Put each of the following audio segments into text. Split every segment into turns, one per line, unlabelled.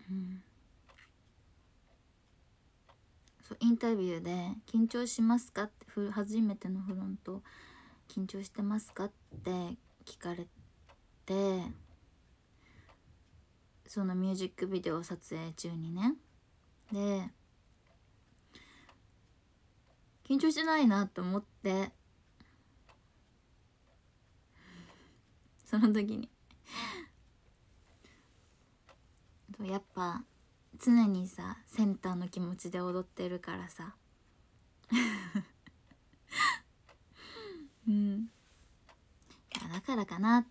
うん、そうインタビューで「緊張しますか?」って初めてのフロント緊張してますかって聞かれて、そのミュージックビデオ撮影中にね、で緊張してないなと思って、その時にやっぱ常にさセンターの気持ちで踊ってるからさうん、いやだからかなって。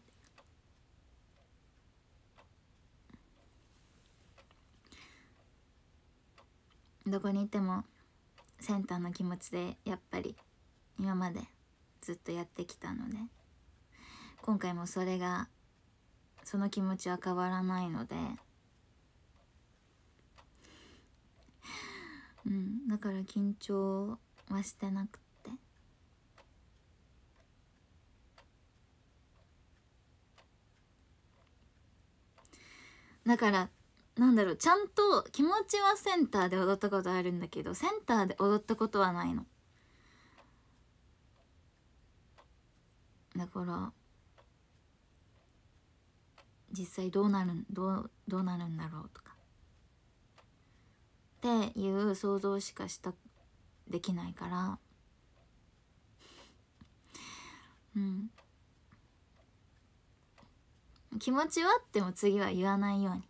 どこにいてもセンターの気持ちでやっぱり今までずっとやってきたので、今回もその気持ちは変わらないので、うん、だから緊張はしてなくて、だからなんだろう、ちゃんと気持ちはセンターで踊ったことあるんだけど、センターで踊ったことはないの。だから実際どうなるんだろうとかっていう想像しかできないから、うん、気持ちはあっても次は言わないように。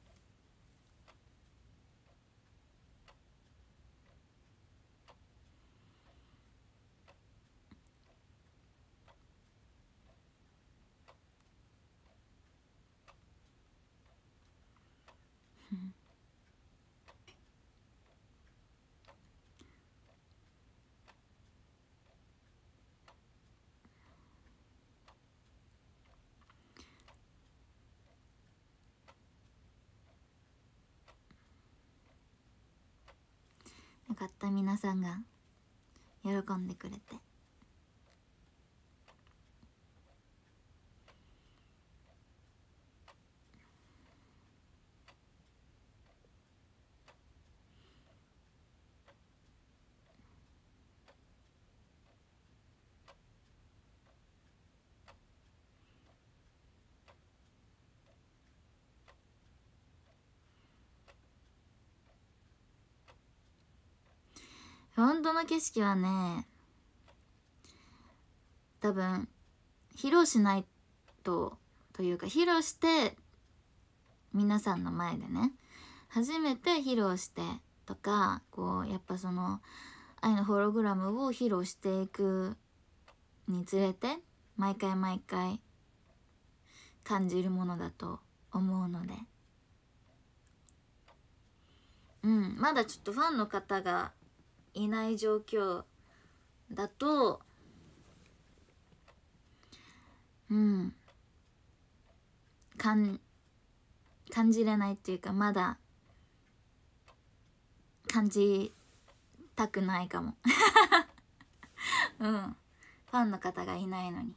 よかった、皆さんが喜んでくれて。本当の景色はね、多分披露しないというか、披露して皆さんの前でね初めて披露してとか、こうやっぱその愛のホログラムを披露していくにつれて毎回毎回感じるものだと思うので、まだちょっとファンの方がいない状況だと、感じれないっていうか、まだ感じたくないかもファンの方がいないのに。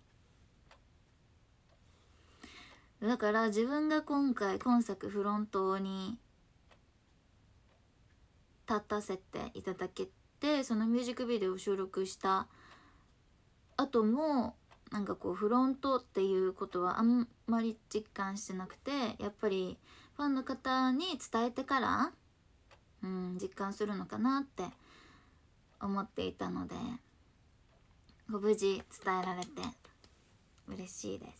だから自分が今作フロントに立たせていただけて、そのミュージックビデオを収録した後もなんかこうフロントっていうことはあんまり実感してなくて、やっぱりファンの方に伝えてから、実感するのかなって思っていたので、無事伝えられて嬉しいです。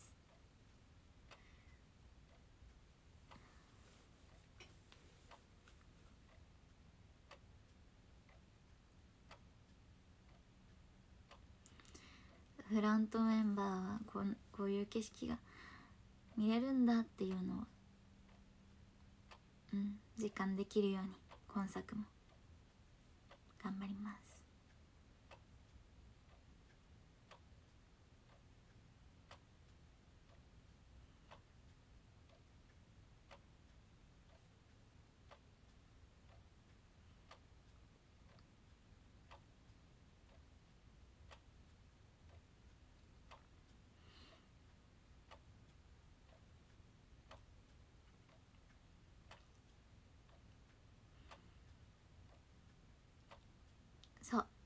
フロントメンバーはこういう景色が見れるんだっていうのを、実感できるように今作も頑張ります。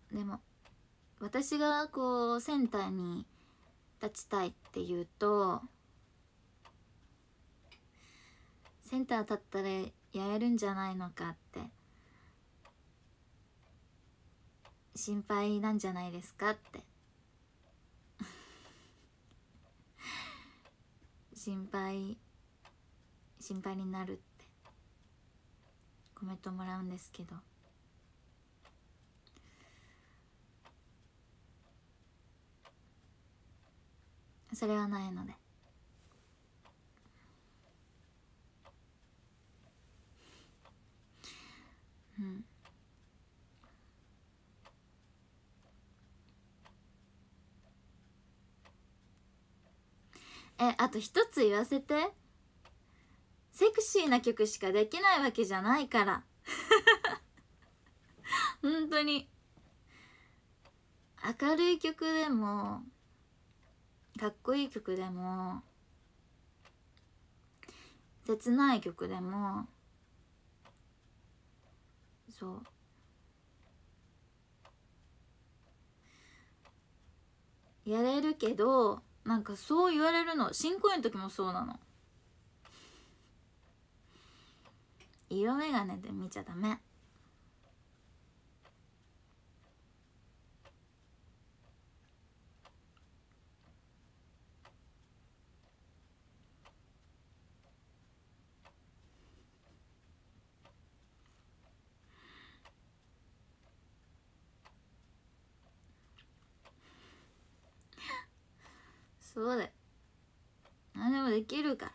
でも私がこうセンターに立ちたいっていうと、センター立ったらやれるんじゃないのかって心配なんじゃないですかって心配になるってコメントもらうんですけど、それはないので、うん。あと一つ言わせて。セクシーな曲しかできないわけじゃないから本当に明るい曲でもかっこいい曲でも切ない曲でも、そうやれるけど、なんかそう言われるの、新公演の時もそうなの。色眼鏡で見ちゃダメ。そうだよ、何でもできるから。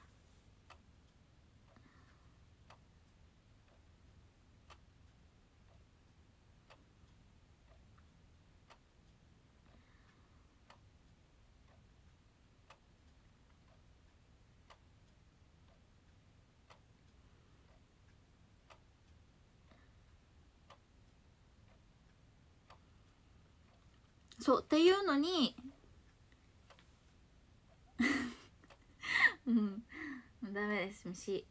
そうっていうのにうんダメです、虫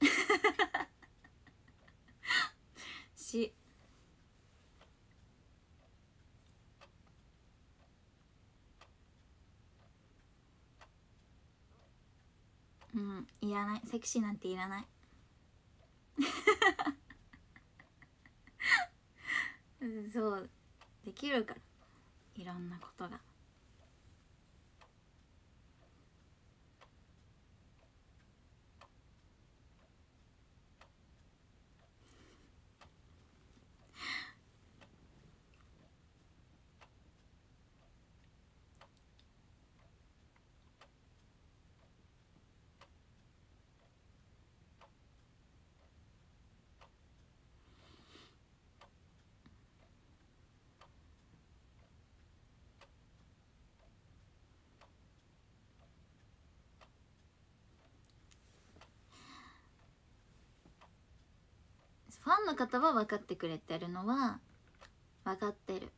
しいらない、セクシーなんていらないそうできるから、いろんなことが。ファンの方は分かってくれてるのは分かってる。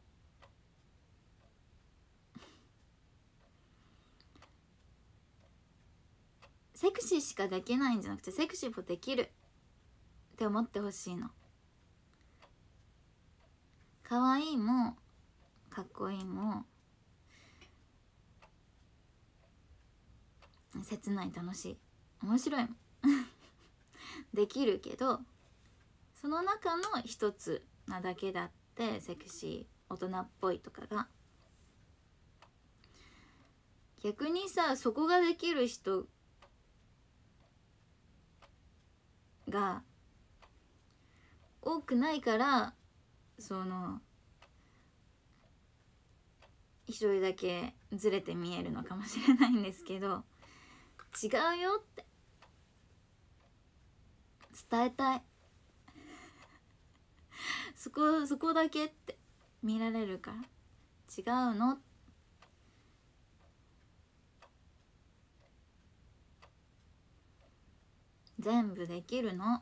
セクシーしかできないんじゃなくて、セクシーもできるって思ってほしいの。可愛いもかっこいいも切ない、楽しい、面白いもできるけど、その中の一つなだけだって、セクシー、大人っぽいとかが。逆にさ、そこができる人が多くないから、その一人だけずれて見えるのかもしれないんですけど、違うよって伝えたいそこだけって見られるから、違うの、全部できるの。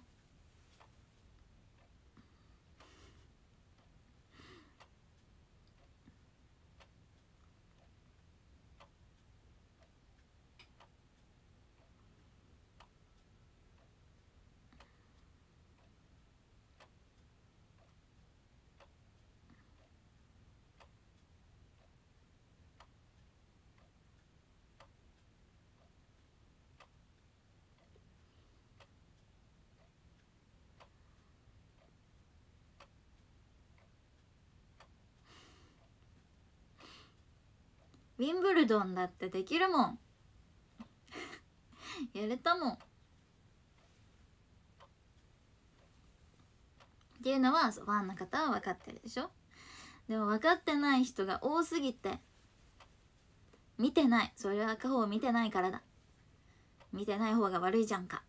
ウィンブルドンだってできるもんやれたもんっていうのはファンの方は分かってるでしょ。でも分かってない人が多すぎて見てない。それは片方見てないからだ。見てない方が悪いじゃんか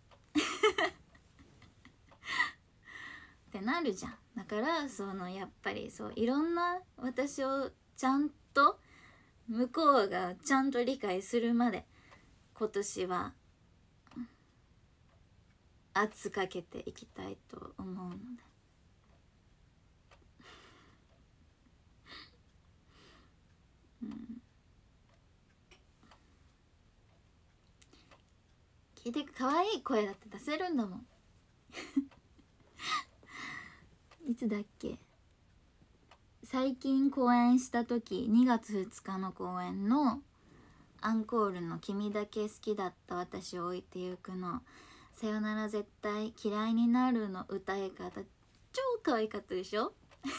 ってなるじゃん。だからやっぱりいろんな私をちゃんと向こうがちゃんと理解するまで今年は圧かけていきたいと思うので聞いて可愛い声だって出せるんだもんいつだっけ、最近公演した時2月2日の公演のアンコールの「君だけ好きだった私を置いてゆく」の「さよなら絶対嫌いになる」の歌い方超可愛かったでしょ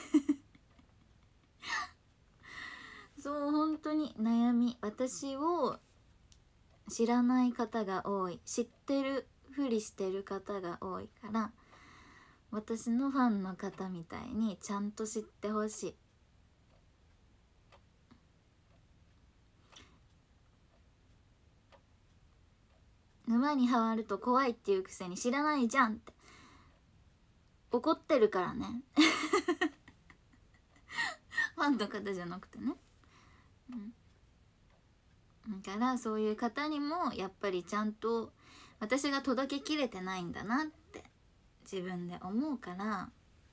そう本当に悩み、私を知らない方が多い、知ってるふりしてる方が多いから、私のファンの方みたいにちゃんと知ってほしい。沼にはまると怖いっていうくせに知らないじゃんって怒ってるからねファンの方じゃなくてね、だからそういう方にもやっぱりちゃんと私が届けきれてないんだなって自分で思うから、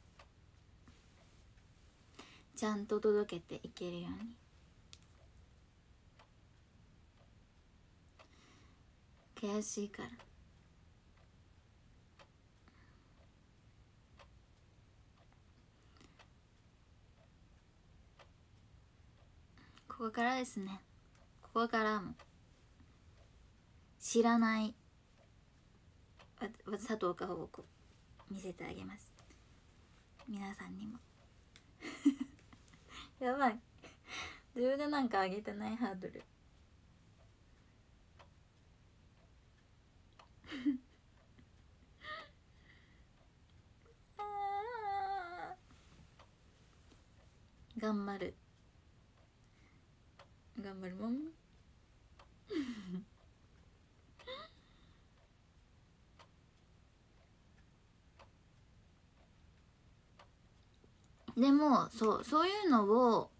ちゃんと届けていけるように悔しいから。ここからですね、ここからも知らない佐藤かほを見せてあげます、皆さんにもやばい、自分でなんか上げてないハードル頑張るもんでもそういうのを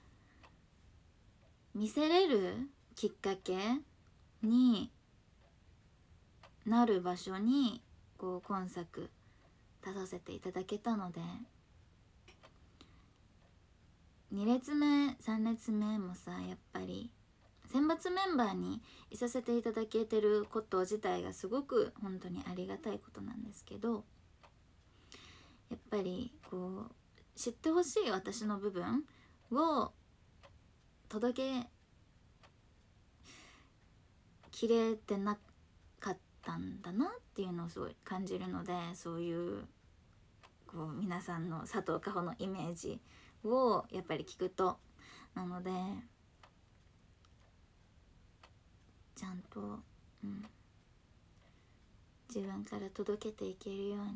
見せれるきっかけになる場所に今作出させていただけたので、2列目3列目もさ、やっぱり選抜メンバーにいさせていただけてること自体がすごく本当にありがたいことなんですけど、やっぱり知ってほしい私の部分を届けきれてなかったんだなっていうのをすごい感じるので、そういう皆さんの佐藤かほのイメージをやっぱり聞くと、なのでちゃんと、自分から届けていけるよう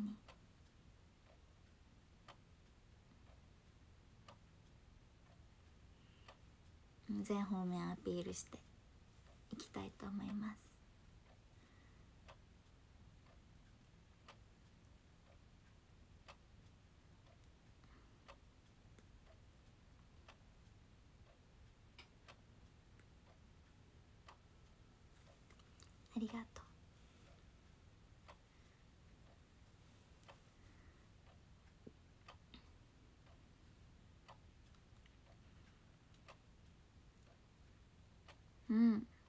に全方面アピールしていきたいと思います。ありがとう。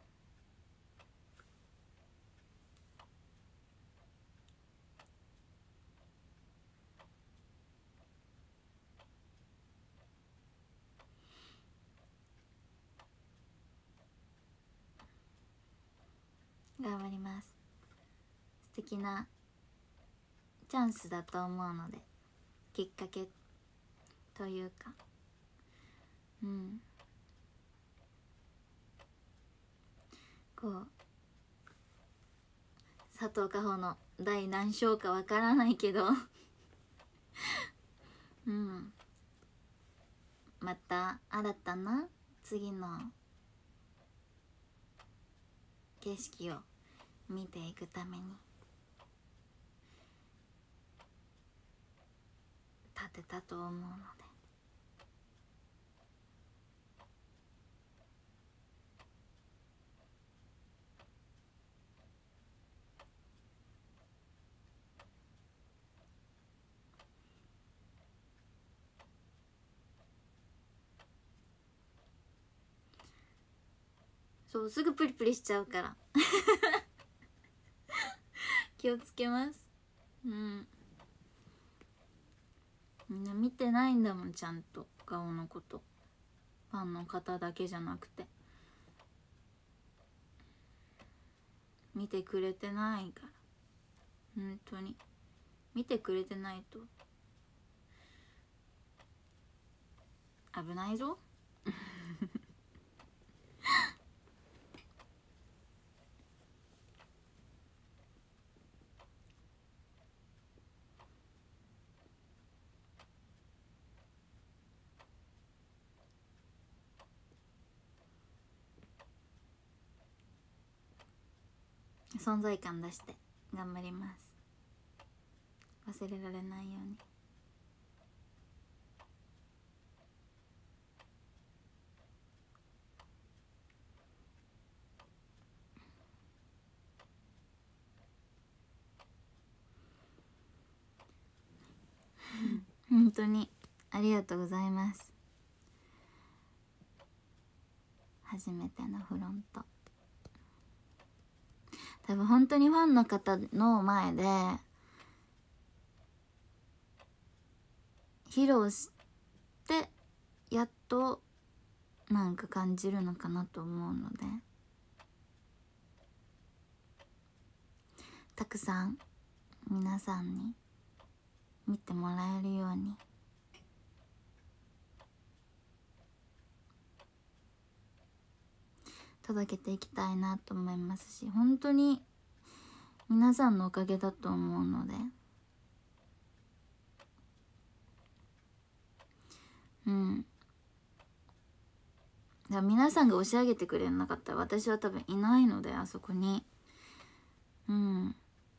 頑張ります。素敵なチャンスだと思うので、きっかけというか、 こう佐藤果歩の第何章かわからないけどうん、また新たな次の景色を見ていくために立てたと思うので、そうすぐプリプリしちゃうから気をつけます。うん、みんな見てないんだもん、ちゃんと顔のこと。ファンの方だけじゃなくて見てくれてないから、本当に見てくれてないと危ないぞ存在感出して頑張ります。忘れられないように。本当にありがとうございます。初めてのフロント、多分本当にファンの方の前で披露してやっとなんか感じるのかなと思うので、たくさん皆さんに見てもらえるように届けていきたいなと思いますし、本当に皆さんのおかげだと思うので、うん、だから皆さんが押し上げてくれなかったら私は多分いないので、あそこに。うん、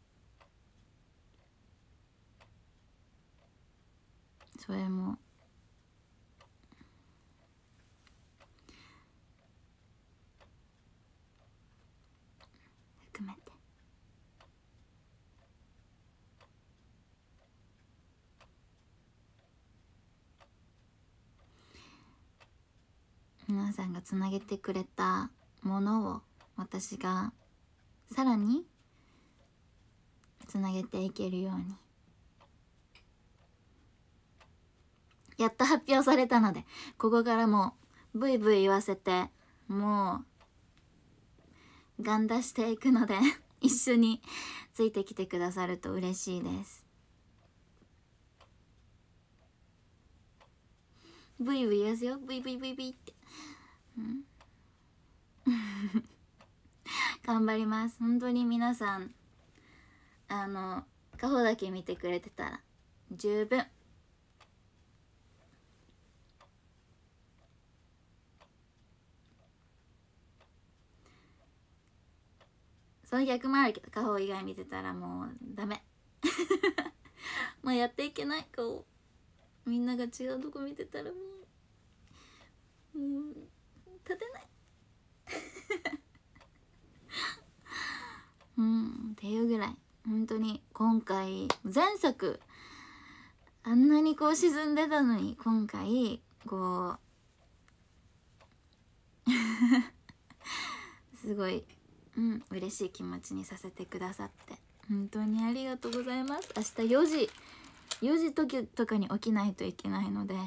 それも含めて皆さんがつなげてくれたものを私がさらにつなげていけるように、やっと発表されたので、ここからもうブイブイ言わせて、もうガン出していくので一緒についてきてくださると嬉しいです。ブイブイ言わせよ、ブイブイブイブイって、うん、頑張ります。本当に皆さん顔だけ見てくれてたら十分。その逆もあるけど、顔以外見てたらもうダメもうやっていけない。顔みんなが違うとこ見てたらもう立てないっていうぐらい本当に今回前作あんなにこう沈んでたのに、今回こうすごい嬉しい気持ちにさせてくださって本当にありがとうございます。明日4時時とかに起きないといけないので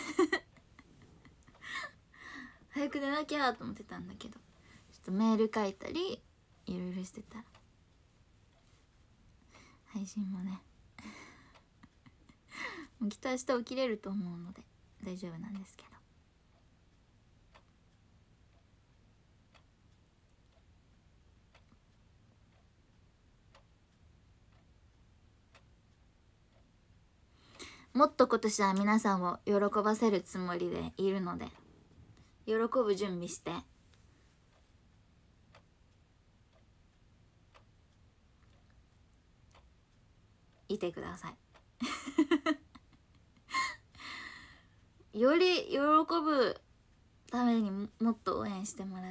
早く出なきゃと思ってたんだけど、ちょっとメール書いたりいろいろしてたら配信もねもうきっと明日起きれると思うので大丈夫なんですけど、 もっと今年は皆さんを喜ばせるつもりでいるので、喜ぶ準備していてくださいより喜ぶためにもっと応援してもらって、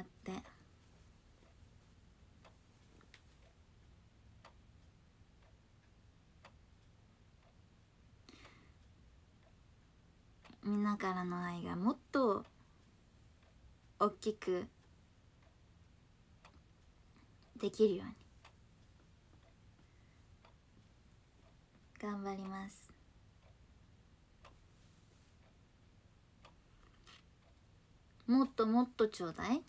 みんなからの愛がもっと大きくできるように頑張ります。もっともっとちょうだい。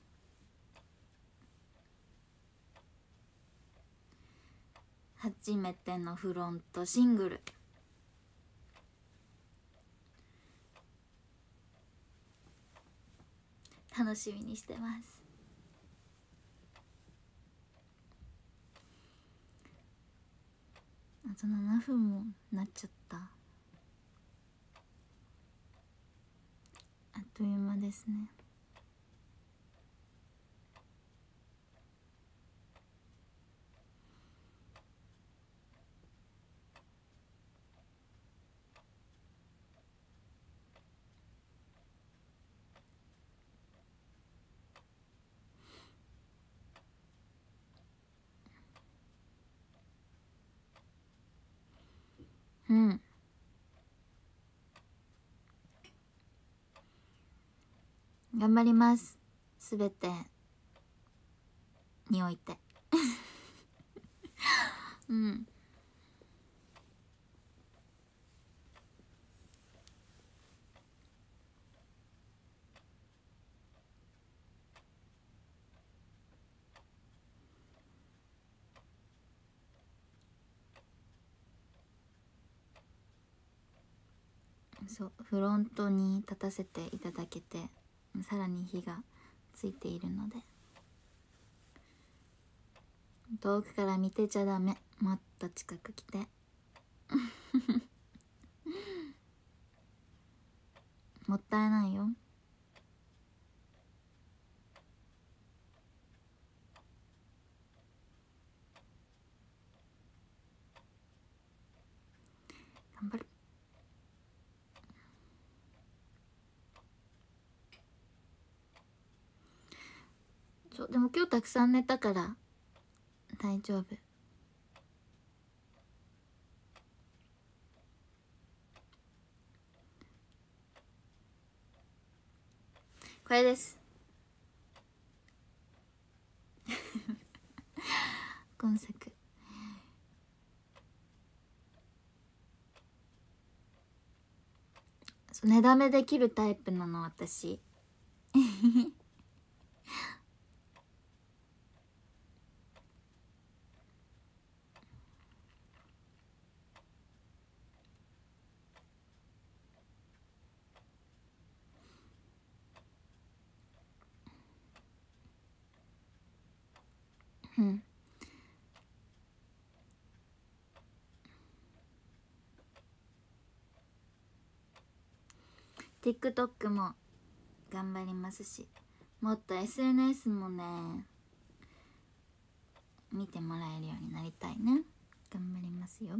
初めてのフロントシングル、楽しみにしてます。あと7分もなっちゃった。あっという間ですね。うん、頑張ります。すべてにおいてうん、そう、フロントに立たせていただけて、さらに火がついているので、遠くから見てちゃダメ、もっと近く来てもったいないよ。頑張る。そう、でも今日たくさん寝たから大丈夫。これです今作。そう、寝だめできるタイプなの私うん。TikTok も頑張りますし、もっと SNS もね見てもらえるようになりたいね。頑張りますよ。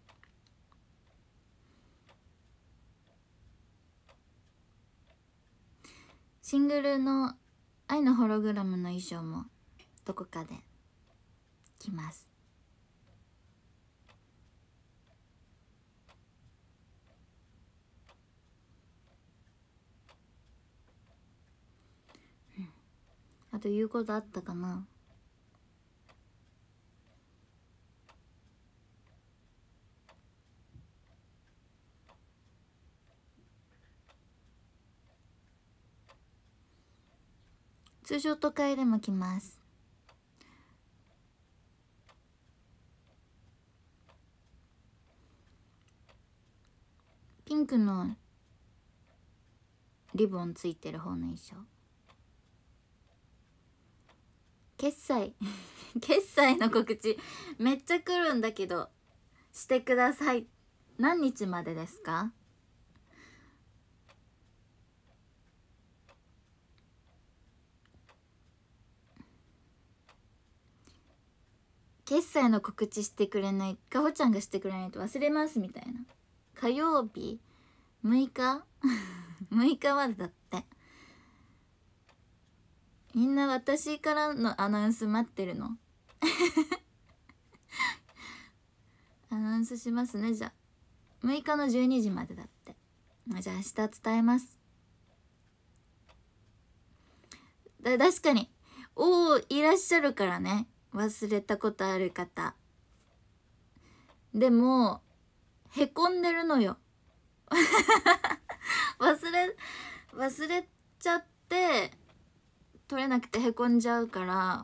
シングルの「愛のホログラム」の衣装もどこかで着ます。あと言うことあったかな。通常都会でも来ます。ピンクのリボンついてる方の衣装。決済決済の告知めっちゃ来るんだけどしてください。何日までですか？ 決済の告知してくれない、かほちゃんがしてくれないと忘れますみたいな。火曜日6日6日までだって。みんな私からのアナウンス待ってるのアナウンスしますね。じゃあ6日の12時までだって。じゃあ明日伝えます。確かにいらっしゃるからね、忘れたことある方。でもへこんでるのよ忘れちゃって取れなくてへこんじゃうから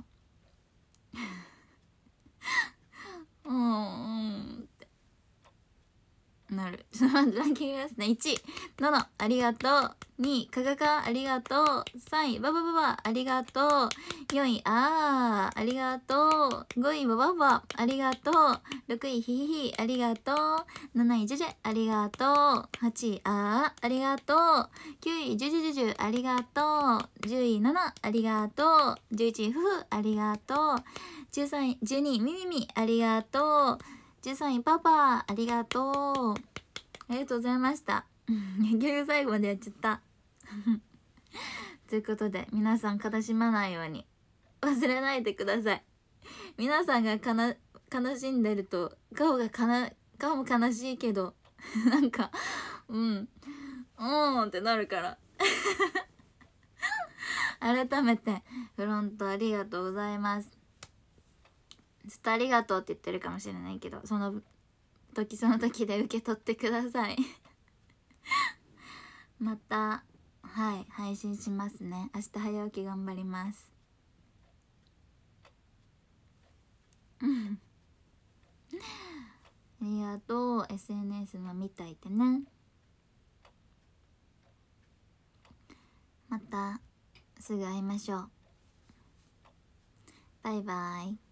ってなる。ちょっと待って、ランキングですね。1位ののありがとう、2位かがかありがとう、3位ばばばばありがとう、4位ありがとう、5位ばばばありがとう、6位ひひひありがとう、7位じゅじゅありがとう、8位ありがとう、9位じゅじゅじゅじゅありがとう、10位7ありがとう、11位ふふありがとう、13位12位みみみありがとう、13位パパありがとう。ありがとうございました結局最後までやっちゃったということで、皆さん悲しまないように忘れないでください。皆さんが悲しんでると顔も悲しいけどなんかってなるから改めてフロントありがとうございます。ずっとありがとうって言ってるかもしれないけど、その時で受け取ってくださいまた配信しますね。明日早起き頑張りますありがとう。 SNS も見といてね。またすぐ会いましょう。バイバイ。